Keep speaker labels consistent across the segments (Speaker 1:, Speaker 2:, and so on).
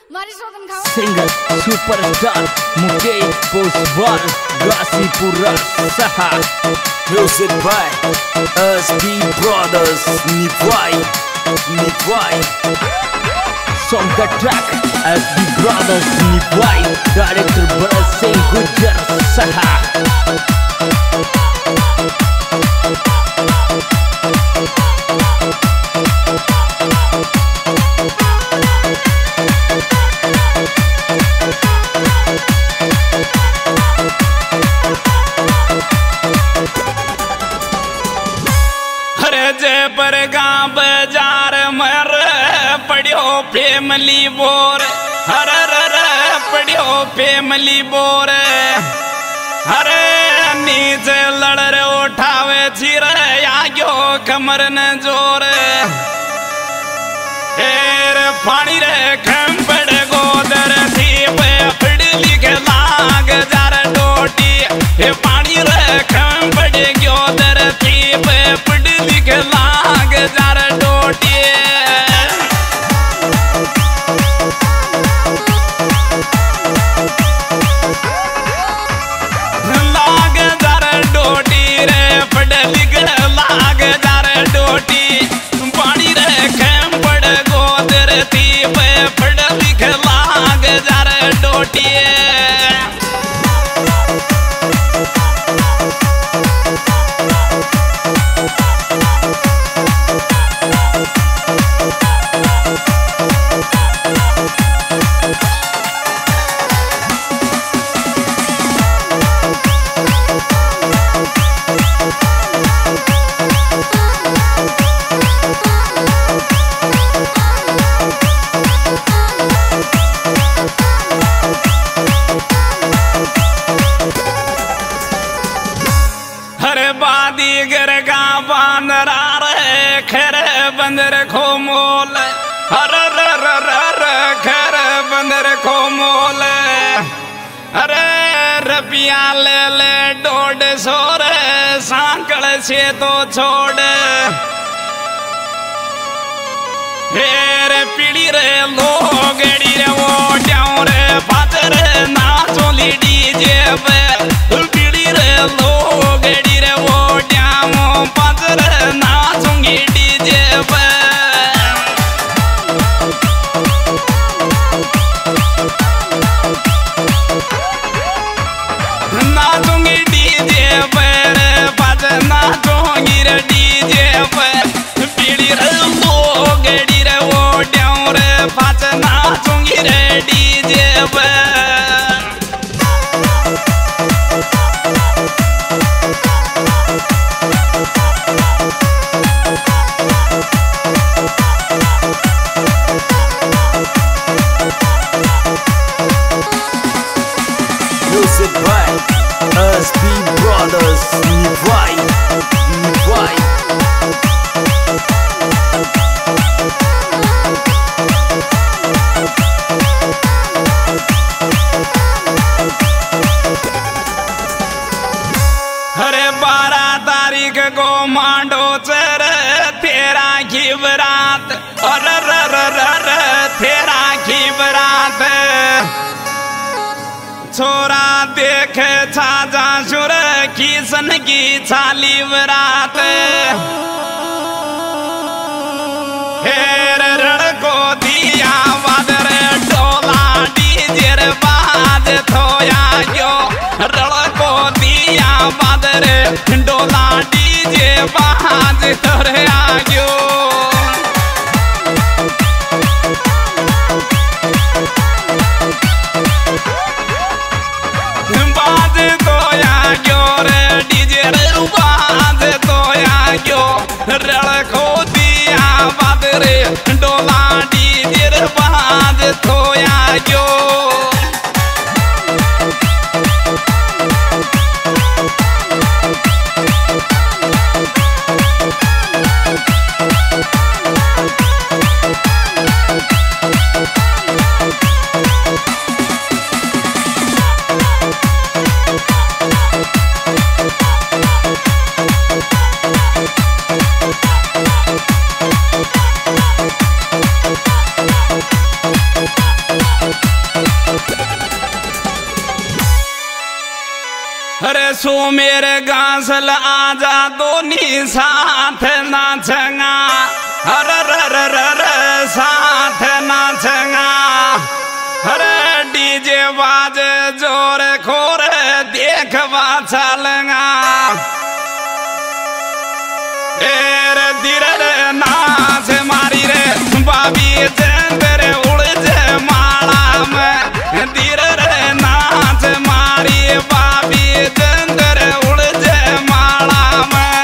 Speaker 1: Single superstar Mukesh Poswal Ghazipur Saha.
Speaker 2: Music by SB Brothers Nivai.
Speaker 1: Song the track SB Brothers Nivai. Director Bharat Singh Gujar Saha.
Speaker 3: पर गाँव बाजार मर पड़ियो family bore हर पड़ियो family bore हरे नीचे लड़ उठावे चिर आग्यो कमर न जोर पानी रे खंबड़ गोदर थी पड़ लिख लाग जार डोटी पानी रे खंबड़ गोदर थी पड़ लिख लाग जार डोटी लाग जार डोटी रे पड़ लिख लाग जार डोटी पानी रे खंबड़ गोदर थी पड़ लिख लाग जार डोटी बंदर खो मोल हर खर बंदर खो मोल अरे रबिया ले ले 150 रे सांकल से तो छोड़ हेर पीड़ी रे लोगड़ी रे वो जाऊं रे फादर ना चोली डीजे पे पीड़ी रे लोगड़ी रे वो जाऊं फादर ना चोंगी डीजे पे ना चोंगी डीजे पे फादर ना चोंगी रे डीजे पे पीड़ी रे लोगड़ी रे वो जाऊं रे फादर ना चोंगी रे डीजे पे
Speaker 2: Music by SB Brothers Nivai.
Speaker 3: अरे 12 तारीख को मांडो चर तेरा की बरात और तेरा की बरात छोरा देखे छाजा सुर किसन की छाली बरात हेर रण को दिया वादर डोला डीजे बाज थोया गयो रण को दिया वादर डोला डीजे बाज थोरे आ गयो रड़को दिया बादरे डोला डीजे बाज थोया गयो अरे सो मेरे गांसल आजा दोनी साथ नाचंगा, अरे साथ नाचंगा। अरे डीजे बाज जोर खोर देखवा चलंगा, रे धीरे नाच मारी रे बाबी चंद्र उड़ जे माला में, धीरे नाच मारी बाबी चंद्र उड़ जे माला में,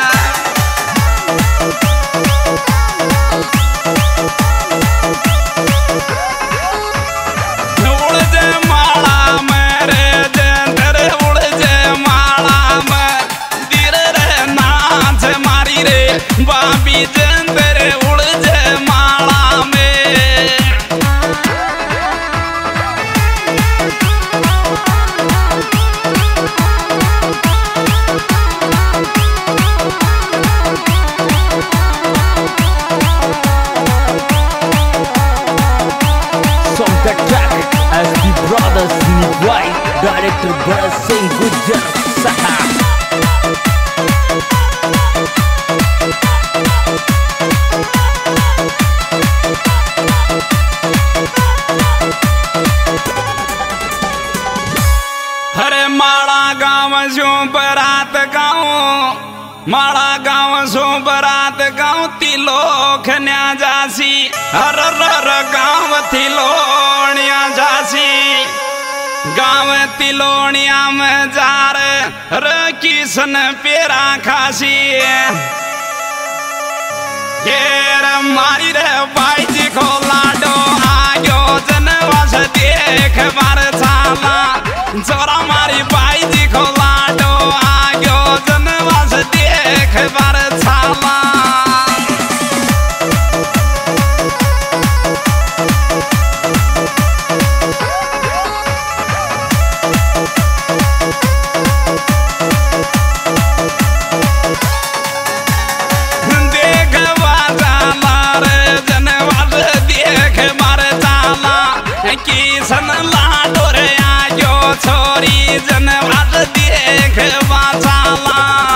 Speaker 3: उड़ जे माला में रे चंद्र उड़ जे माला में, धीरे नाच मारी रे बाबी चंद्र उड़ जे माला में।
Speaker 1: Song the track SB Brothers Nipwai, director Bharat Singh Gujjar Saha.
Speaker 3: हरे माड़ा गाँव सो बरात गाँव, माड़ा गाँव सो बरात गाँव तिलोक न्या जासी, हर गाँव तिलोनिया जासी, गाँव तिलोनिया में जार र किसन पेरा खासी, ये मारी रे भाई जी को लाडो आयो जनवास देख मार चाला, जोरा मारी भाई जी को लाडो आयो जनवास देख मार चाला। किसन लाडो रे आयो छोरी जनवाद देख बाचाला,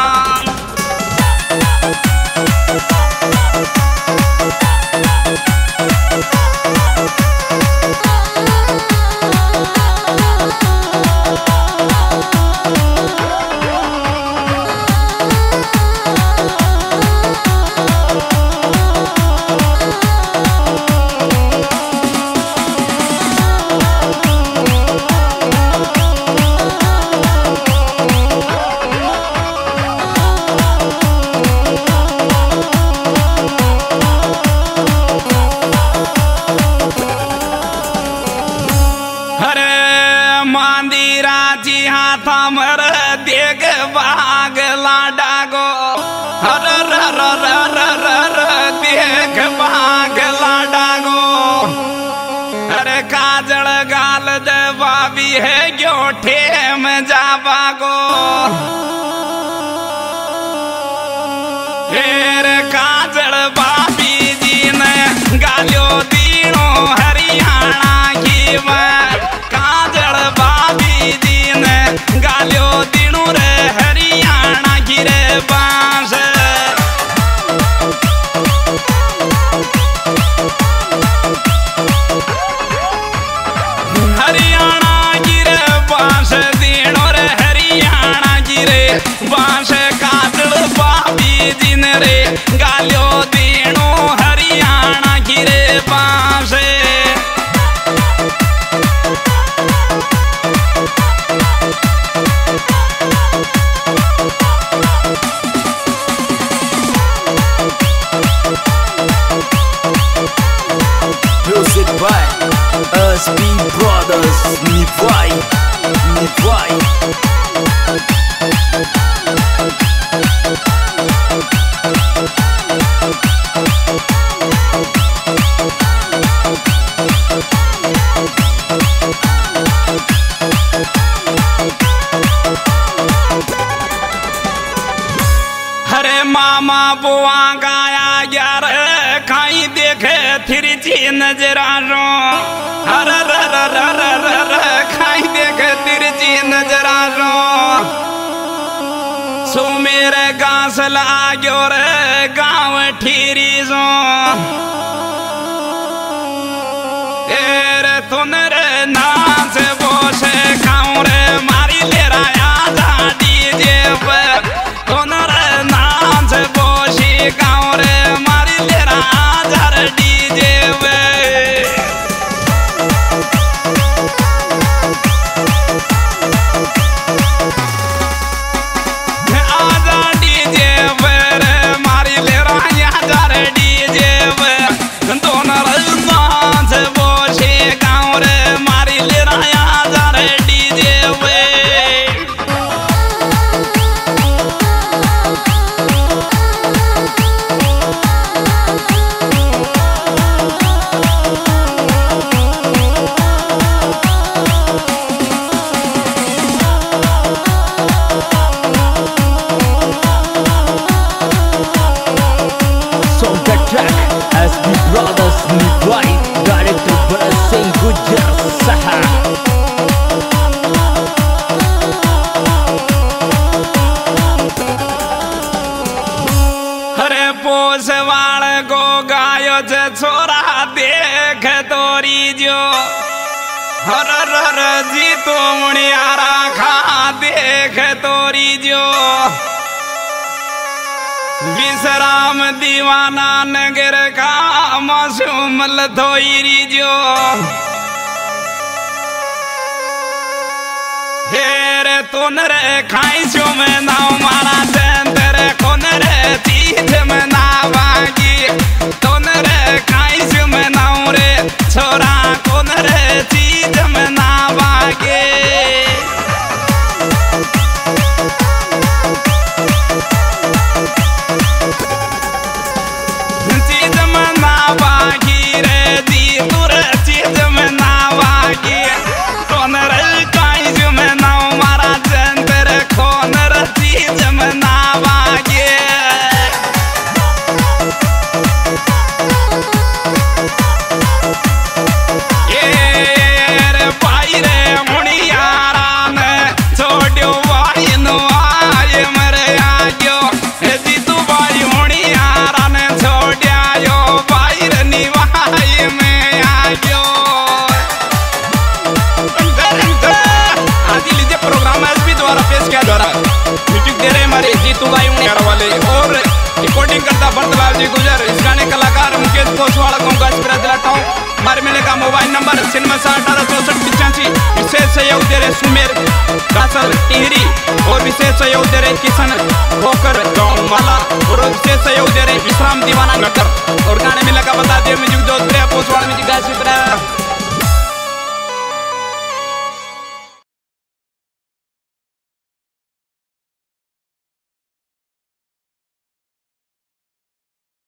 Speaker 3: मर देख बाग लाडा गो, हर देख बाग लाडा गो, अरे काजल गाल दे बाबी है ग्योठे में जाबा गो, रे काजल बाबी जी ने गालियो दीनो हरियाणा की में, काजल बाबी जी ने गालियो दीनो रे हरियाणा की रे बांस, हरियाणा की रे बांस दीनो रे हरियाणा की रे बांस, काजल बाबी जी ने रे गालियो दीनो हरियाणा की रे बांस।
Speaker 2: Music by SB Brothers Nipwai, Nipwai.
Speaker 3: हरे मामा बुआ गाया यार खाई देखे थिरी ची नजरा रो, हर खाई देखे तिरची नजरा रो, लागो रे गाँव ठीरी जो तेरे तुन रे नाच बोसे खाऊं रे मारी ले राया डीजे पे तुन रे नाच बोसी गाँव रे मारी ले राया डीजे पे
Speaker 1: SB Brothers Nivai, director Bharat Singh Gujjar Saha.
Speaker 3: हरे पोसवाड़ को गायो जे छोरा देख तोरी जो हर हर जी तो मुनियारा खा देख तोरी जो विश्राम दीवाना नगर का मासूम लथोईरी जो हेरे तुन रे खाई छो में नाव मारा चंदर कोन रे चीज में नावागी तुन रे खाई छो में नाव रे छोरा कोन रे चीज में नावागे और रिकॉर्डिंग करता भरतलाल जी गुजर। इस गाने कलाकार मुकेश कोसवाड़ा हमारे मिले का मोबाइल नंबर 97186485। विशेष सहयोग दे रहे सुमेर कासल टिहरी और विशेष सहयोग दे रहे किशन खोकर गाँव माला और विशेष सहयोग दे रहे विश्राम दीवाना नगर। और गाने मिले का बता दिया